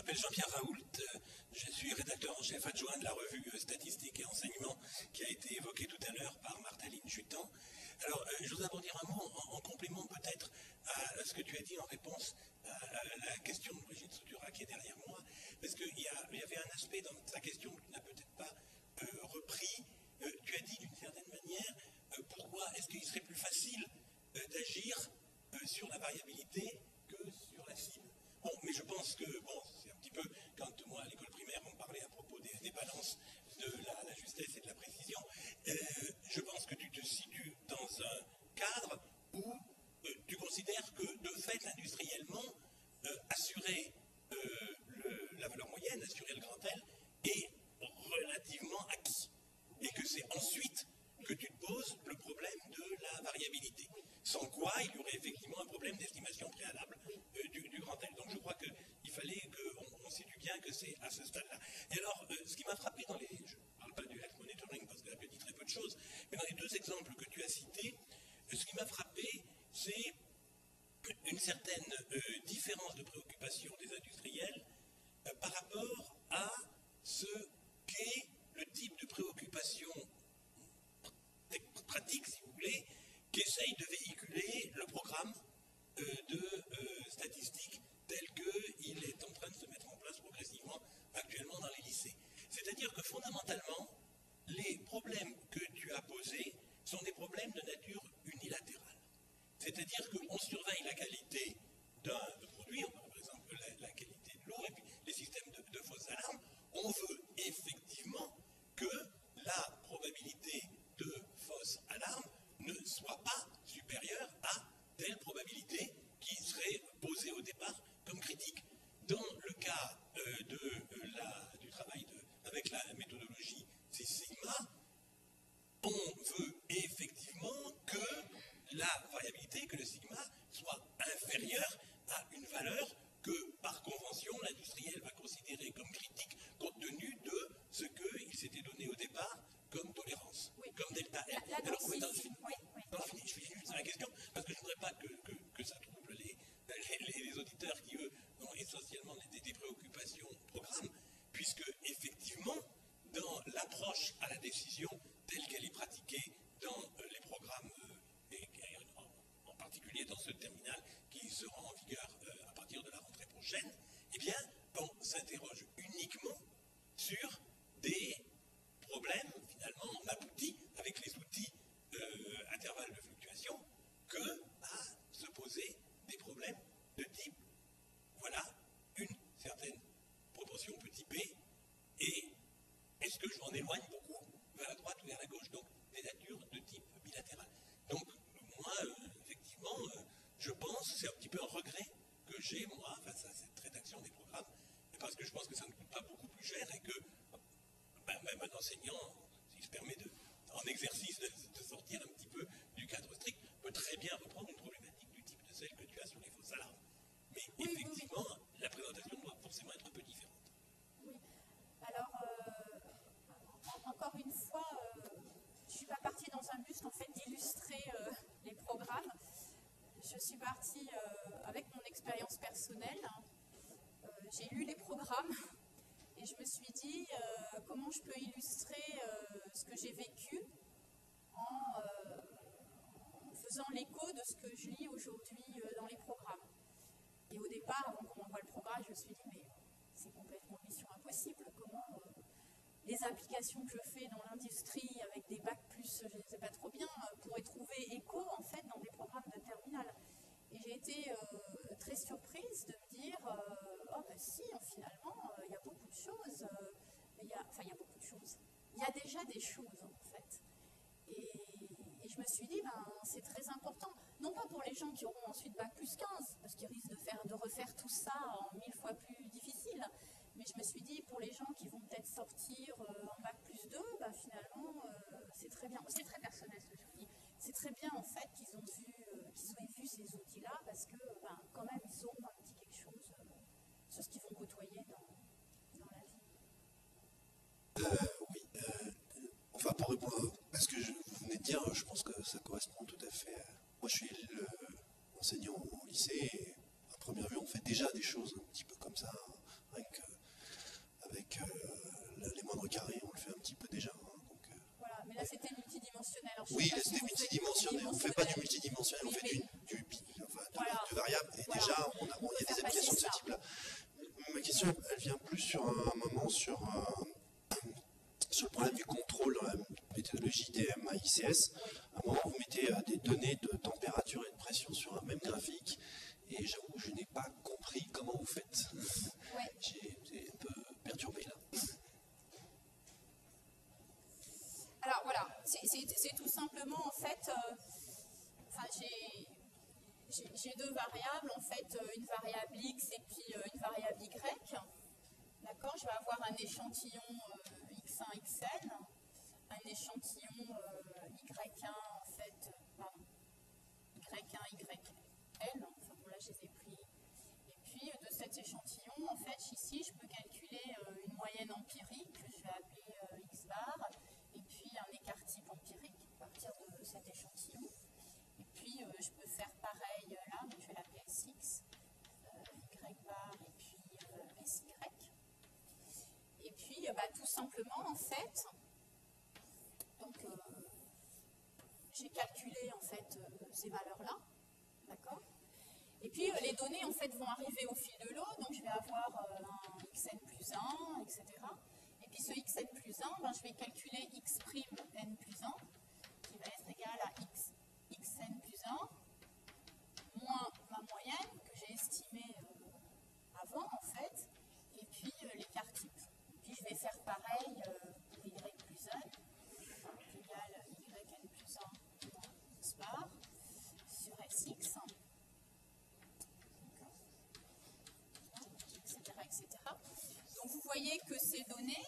m'appelle Jean-Pierre Raoult, je suis rédacteur en chef adjoint de la revue Statistique et Enseignement qui a été évoquée tout à l'heure par Martaline Chutan. Alors, je voudrais en dire un mot en complément peut-être à ce que tu as dit en réponse à la question de Brigitte Soutura qui est derrière moi, parce qu'il y avait un aspect dans ta question que tu n'as peut-être pas repris. Tu as dit d'une certaine manière pourquoi est-ce qu'il serait plus facile d'agir sur la variabilité que sur la cible. Bon, mais je pense que, bon, c'est un petit peu, quand moi à l'école primaire on parlait à propos des balances de la justesse et de la précision, je pense que tu te situes dans un cadre où tu considères que de fait industriellement, assurer la valeur moyenne, assurer le grand L, est relativement acquis. Et que c'est ensuite que tu te poses le problème de la variabilité. Sans quoi, il y aurait effectivement un problème d'estimation préalable du grand L. Donc je crois qu'il fallait qu'on situe bien que c'est à ce stade-là. Et alors, ce qui m'a frappé dans les... Je ne parle pas du health monitoring parce que là, je dis très peu de choses, mais dans les deux exemples que tu as cités, ce qui m'a frappé, c'est une certaine différence de préoccupation des industriels par rapport à ce qu'est le type de préoccupation pratique, si vous voulez, qu'essaye de véhiculer le programme de statistiques tel qu'il est en train de se mettre en place progressivement actuellement dans les lycées. C'est-à-dire que fondamentalement, les problèmes que tu as posés sont des problèmes de nature unilatérale. C'est-à-dire qu'on surveille la qualité d'un produit, par exemple la qualité de l'eau et puis les systèmes de fausses alarmes. On veut effectivement que la probabilité de fausse alarme ne soit pas supérieure à telle probabilité qui serait posée au départ comme critique. Dans le cas du travail avec la méthodologie Six Sigma, on veut effectivement que la variabilité, que le sigma, soit inférieur à une valeur que, par convention, l'industriel va considérer comme critique compte tenu de ce qu'il s'était donné au départ comme tolérance, comme delta L. Alors, je finis juste la question, parce que je ne voudrais pas que ça trouble les auditeurs qui, eux, ont essentiellement des préoccupations programme, puisque, effectivement, dans l'approche à la décision telle qu'elle est pratiquée dans les programmes, en particulier dans ce terminal qui sera en vigueur à partir de la rentrée prochaine, eh bien, on s'interroge uniquement sur des problèmes, finalement, on aboutit avec les outils intervalles de fluctuation que à se poser des problèmes de type, voilà, une certaine proportion petit p, et est-ce que je m'en éloigne beaucoup vers la droite ou vers la gauche, donc des natures de type bilatéral. Donc, moi, effectivement, je pense, c'est un petit peu un regret que j'ai, moi, face à cette rédaction des programmes, parce que je pense que ça ne coûte pas beaucoup plus cher et que même un enseignant, s'il se permet en exercice de sortir un petit peu du cadre strict, peut très bien reprendre une problématique du type de celle que tu as sur les fausses alarmes. Mais effectivement, la présentation doit forcément être un peu différente. Oui. Alors, encore une fois, je ne suis pas partie dans un but en fait d'illustrer les programmes. Je suis partie avec mon expérience personnelle. J'ai lu les programmes et je me suis dit comment je peux illustrer ce que j'ai vécu en faisant l'écho de ce que je lis aujourd'hui dans les programmes. Et au départ, avant qu'on m'envoie le programme, je me suis dit mais c'est complètement mission impossible. Comment les applications que je fais dans l'industrie avec des bacs plus, je ne sais pas trop bien, pourraient trouver écho en fait dans des programmes de terminale. Et j'ai été très surprise de me dire oh ben si, finalement, il y a beaucoup de choses. Il y a beaucoup de choses. Il y a déjà des choses en fait. Et je me suis dit, c'est très important. Non pas pour les gens qui auront ensuite bac plus 15, parce qu'ils risquent de refaire tout ça en 1000 fois plus difficile. Mais je me suis dit, pour les gens qui vont peut-être sortir en bac plus 2, finalement, c'est très bien. C'est très personnel ce que je dis. C'est très bien en fait qu'ils aient vu ces outils-là, parce que quand même, ils auront un petit quelque chose sur ce qu'ils vont côtoyer dans la vie. Oui. Enfin, pour répondre à ce que vous venez de dire, je pense que ça correspond tout à fait. Moi, je suis enseignant au lycée et à première vue, on fait déjà des choses un petit peu comme ça, avec les moindres carrés, on le fait un petit peu déjà. Hein, donc, voilà, mais là c'était multidimensionnel. Alors, oui, là c'était multidimensionnel. On ne fait pas du multidimensionnel, on fait de variables. Et déjà, il y a des applications de ce type-là. Ma question, elle vient plus sur un moment sur le problème du contrôle dans la méthodologie DMA-ICS. À un moment, vous mettez des données de température et de pression sur un même graphique. Et j'avoue, je n'ai pas compris comment vous faites. Ouais. J'ai été un peu perturbé là. Alors voilà, c'est tout simplement en fait, j'ai deux variables, en fait, une variable x et puis une variable y. D'accord, je vais avoir un échantillon x1, xn, un échantillon y1 en fait, pardon, y1, yn, enfin bon là je les ai pris. Et puis de cet échantillon, en fait, ici je peux calculer une moyenne empirique que je vais appeler x bar, et puis un écart type empirique à partir de cet échantillon. Et puis je peux faire pareil là, donc je vais l'appeler sx, y bar et puis sy. Et puis tout simplement en fait, donc j'ai calculé en fait ces valeurs-là, d'accord. Et puis les données en fait vont arriver au fil de l'eau, donc je vais avoir un xn plus 1, etc. Et puis ce xn plus 1, je vais calculer x' n plus 1, qui va être égal à xn plus 1, moins ma moyenne, que j'ai estimée avant en fait, et puis l'écart type. Puis je vais faire pareil pour y plus 1, qui égale yn plus 1 moins x bar, sur sx. Etc. Donc vous voyez que ces données,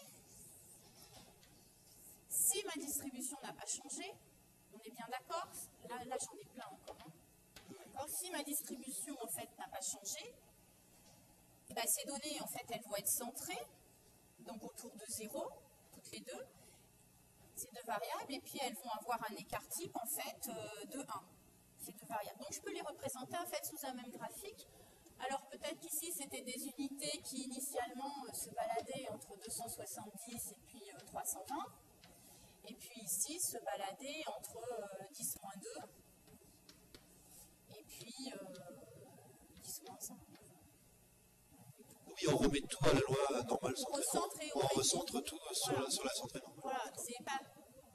si ma distribution n'a pas changé, on est bien d'accord, là j'en ai plein encore. Hein. Si ma distribution en fait n'a pas changé, ces données en fait elles vont être centrées, donc autour de 0, toutes les deux, ces deux variables, et puis elles vont avoir un écart type en fait de 1, ces deux variables. Donc je peux les représenter en fait sous un même graphique. Alors peut-être qu'ici c'était des unités qui initialement se baladaient entre 270 et puis 320, et puis ici se baladaient entre 10-2 et puis 10-1. Oui, on remet tout à la loi normale centrée. On recentre tout voilà. sur la centrée normale. Voilà, c'est pas...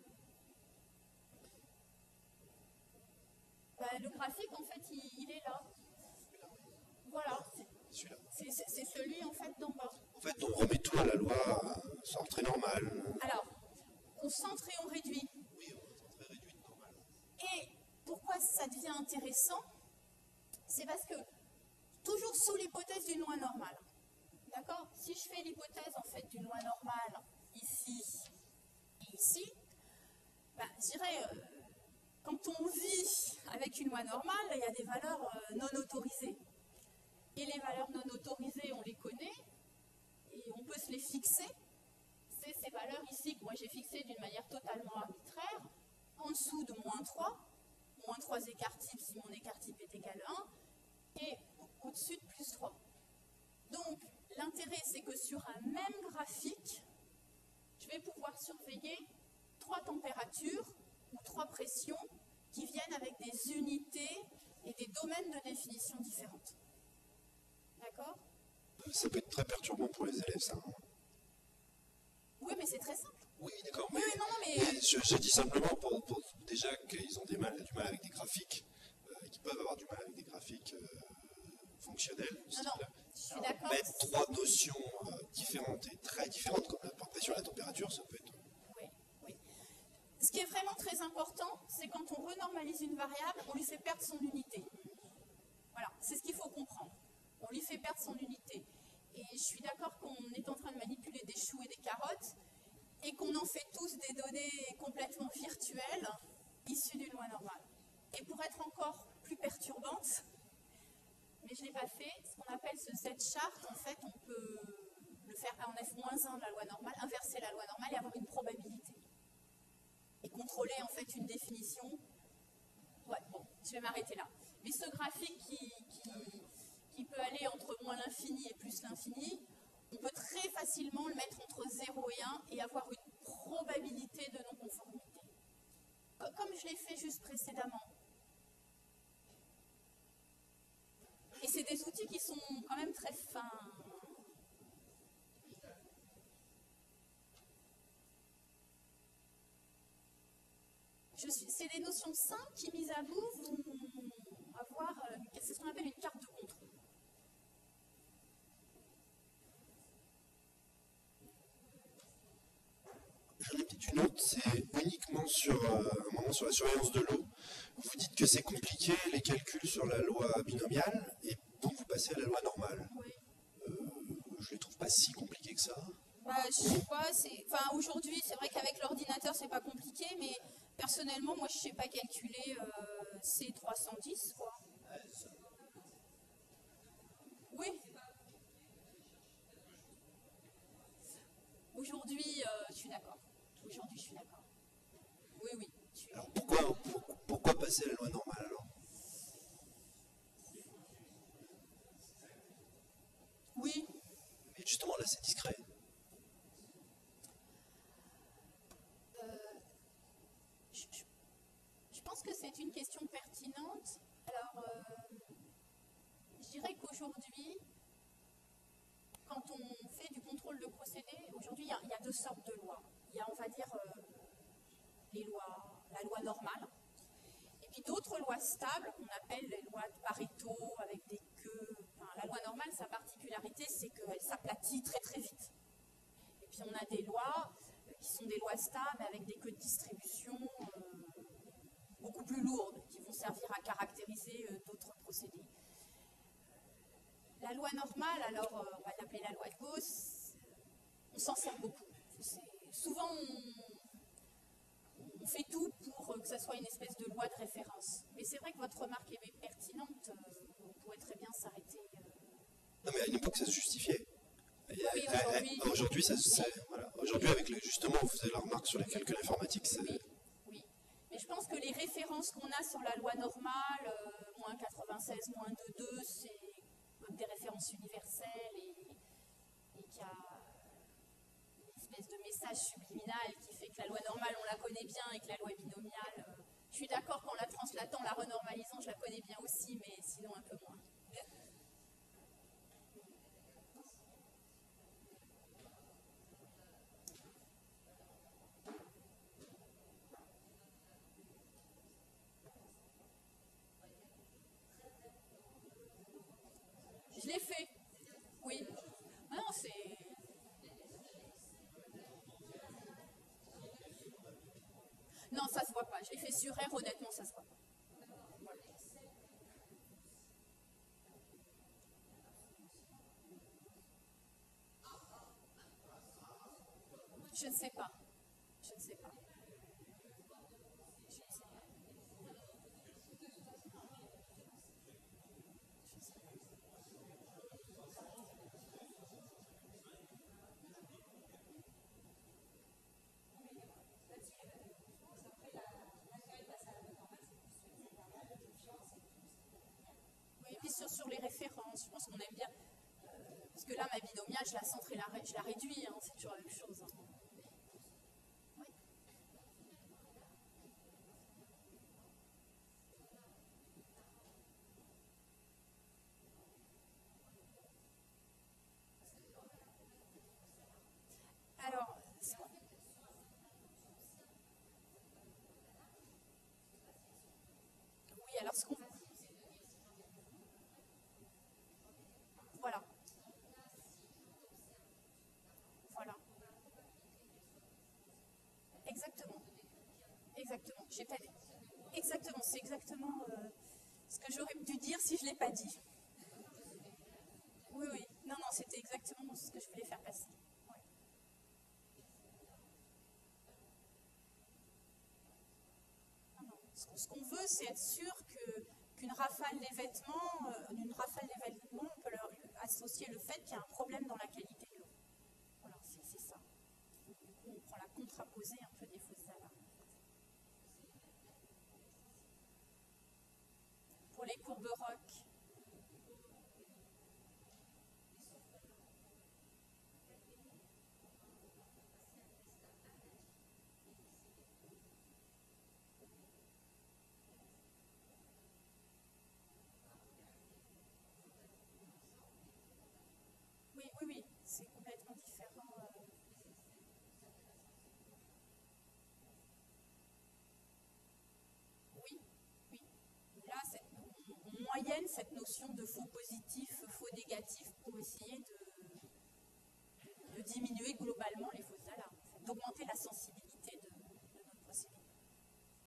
le graphique en fait il est là. Voilà, c'est celui en fait d'en bas. En fait, on remet tout à la loi centrée normale. Alors, on centre et on réduit. Oui, on centre et réduit normal. Et pourquoi ça devient intéressant? C'est parce que, toujours sous l'hypothèse d'une loi normale. D'accord? Si je fais l'hypothèse en fait d'une loi normale ici et ici, je dirais, quand on vit avec une loi normale, il y a des valeurs non autorisées. Et les valeurs non autorisées, on les connaît, et on peut se les fixer. C'est ces valeurs ici que moi j'ai fixées d'une manière totalement arbitraire, en dessous de moins 3 écart type si mon écart type est égal à 1, et au-dessus de plus 3. Donc, l'intérêt, c'est que sur un même graphique, je vais pouvoir surveiller 3 températures ou 3 pressions qui viennent avec des unités et des domaines de définition différentes. D'accord? Ça peut être très perturbant pour les élèves, ça. Oui, mais c'est très simple. Oui, d'accord. Oui, mais... Je dis simplement pour déjà qu'ils ont du mal avec des graphiques, qu'ils peuvent avoir du mal avec des graphiques fonctionnels. Non, je suis d'accord. Mettre 3 notions différentes et très différentes, comme la pression et la température, ça peut être... Oui. Ce qui est vraiment très important, c'est quand on renormalise une variable, on lui fait perdre son unité. Voilà, c'est ce qu'il faut comprendre. On lui fait perdre son unité. Et je suis d'accord qu'on est en train de manipuler des choux et des carottes, et qu'on en fait tous des données complètement virtuelles, issues d'une loi normale. Et pour être encore plus perturbante, mais je ne l'ai pas fait, ce qu'on appelle ce Z-chart, en fait, on peut le faire en F-1 de la loi normale, inverser la loi normale et avoir une probabilité. Et contrôler, en fait, une définition. Ouais, bon, je vais m'arrêter là. Mais ce graphique qui peut aller entre moins l'infini et plus l'infini, on peut très facilement le mettre entre 0 et 1 et avoir une probabilité de non-conformité. Comme je l'ai fait juste précédemment. Et c'est des outils qui sont quand même très fins. C'est des notions simples qui, mises à bout, vont avoir, c'est ce qu'on appelle une carte de contrôle. J'en ai peut-être une autre, c'est uniquement sur un moment sur la surveillance de l'eau. Vous dites que c'est compliqué, les calculs sur la loi binomiale, et donc vous passez à la loi normale. Oui. Je ne les trouve pas si compliqués que ça. Je sais pas, aujourd'hui, c'est vrai qu'avec l'ordinateur, c'est pas compliqué, mais personnellement, moi, je sais pas calculer C310, quoi. Oui. Aujourd'hui, je suis d'accord. Aujourd'hui, je suis d'accord. Oui, oui. Alors pourquoi passer à la loi normale alors? Oui. Mais justement, là, c'est discret. Je pense que c'est une question pertinente. Alors, je dirais qu'aujourd'hui, quand on fait du contrôle de procédé, aujourd'hui, il y a deux sortes de lois. Il y a, on va dire, la loi normale, et puis d'autres lois stables qu'on appelle les lois de Pareto, avec des queues. Enfin, la loi normale, sa particularité, c'est qu'elle s'aplatit très très vite. Et puis on a des lois qui sont des lois stables avec des queues de distribution beaucoup plus lourdes, qui vont servir à caractériser d'autres procédés. La loi normale, alors on va l'appeler la loi de Gauss, on s'en sert beaucoup. Souvent, on fait tout pour que ça soit une espèce de loi de référence. Mais c'est vrai que votre remarque est pertinente, on pourrait très bien s'arrêter. Non, mais à une époque, ça se justifiait. Oui, aujourd'hui, voilà. Aujourd'hui, avec justement, vous faisiez la remarque sur les calculs informatiques. Oui. Mais je pense que les références qu'on a sur la loi normale, moins 96, moins 2,2, c'est comme des références universelles et qu'il y a une espèce de message subliminal qui fait que la loi normale, on la connaît bien et que la loi binomiale, je suis d'accord qu'en la translatant, la renormalisant, je la connais bien aussi, mais sinon un peu moins. Je l'ai fait. Oui. Non, c'est... Non, ça se voit pas. Je l'ai fait sur R, honnêtement, ça se voit pas. Je ne sais pas. Je ne sais pas. Sur les références, je pense qu'on aime bien. Parce que là, ma binomiale, je la centre et je la réduis, hein, c'est toujours la même chose. Hein. Oui. Alors, oui, alors ce qu'on... Voilà. Voilà. Exactement. Exactement. J'ai pas dit. Exactement. C'est exactement ce que j'aurais dû dire si je ne l'ai pas dit. Oui, oui. Non, non, c'était exactement ce que je voulais faire passer. Ouais. Non, non. Ce qu'on veut, c'est être sûr qu'une rafale d'événements, on peut leur associer le fait qu'il y a un problème dans la qualité de l'eau. Voilà, c'est ça. Du coup, on prend la contraposée un peu des fausses alarmes. Pour les courbes ROC, moyenne cette notion de faux positif, faux négatif, pour essayer de diminuer globalement les fausses alarmes, d'augmenter la sensibilité.